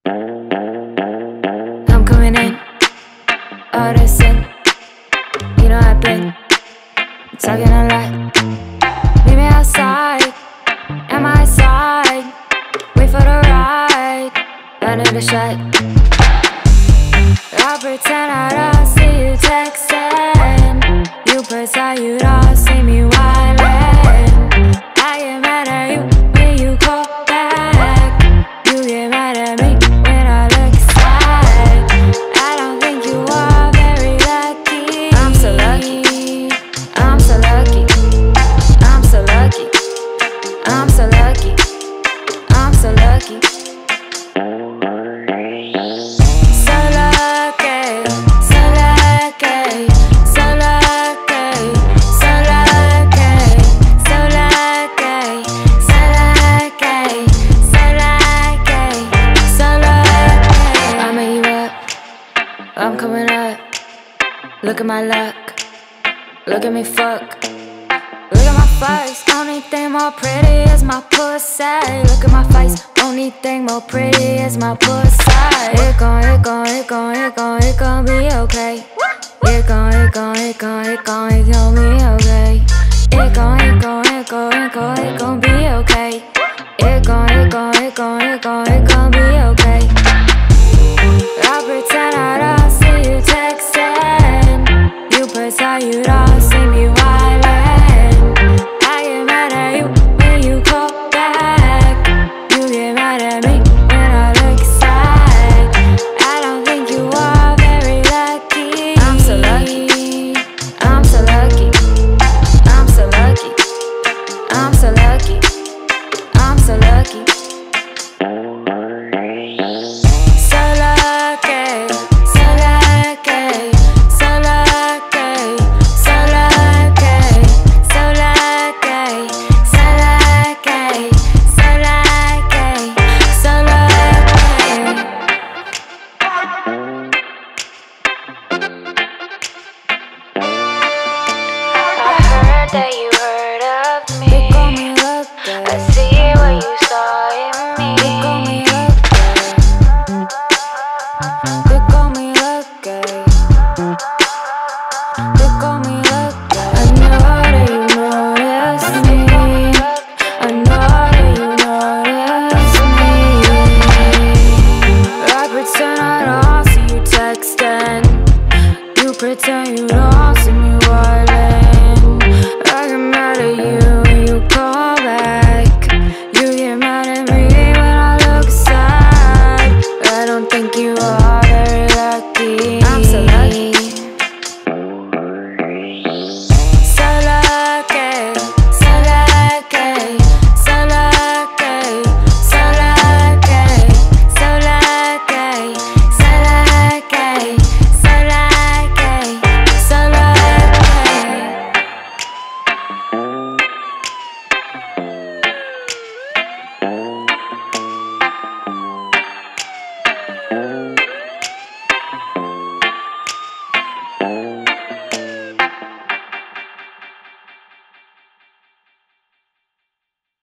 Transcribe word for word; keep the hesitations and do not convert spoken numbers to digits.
I'm coming in, all this in. You know I've been talking a lot. Meet me outside, at my side. Wait for the ride, I need a shot. I pretend I don't see you texting. You pretend you don't see me wildin'. I get mad at you when you call back. You get mad at me when I look sad. I don't think you are very lucky. I'm so lucky, I'm so lucky, I'm so lucky, I'm so lucky, I'm so lucky. I'm coming up, look at my luck, look at me fuck. Look at my face, only thing more pretty is my pussy. Look at my face, only thing more pretty is my pussy. It gon', it gon', it gon', it gon', it gon' be okay. It gon', it gon', it gon', it gon', it gon' be okay. It gon', it gon', it gon', it gon', it gon' be okay. It gon', it gon', it gon', it gon', it gon' be okay. I pretend I don't see you texting. You pretend you don't see me wildin'. I get mad at you when you call back. You get mad at me when I look sad. I don't think you are very lucky. I'm so lucky, I'm so lucky, I'm so lucky, I'm so lucky, I'm so lucky. That you heard of me. They call me look good. I see what you saw in me. They call me look good. They call me look good. They call me look good. I know that you notice me. I know that you notice me. I pretend I don't see you texting. You pretend you don't see me wildin'. I get mad at you when you call back. You get mad at me when I look sad. I don't think you are very lucky. I'm so lucky, so lucky, so lucky, so lucky, so lucky, so lucky, so lucky, so lucky, so lucky.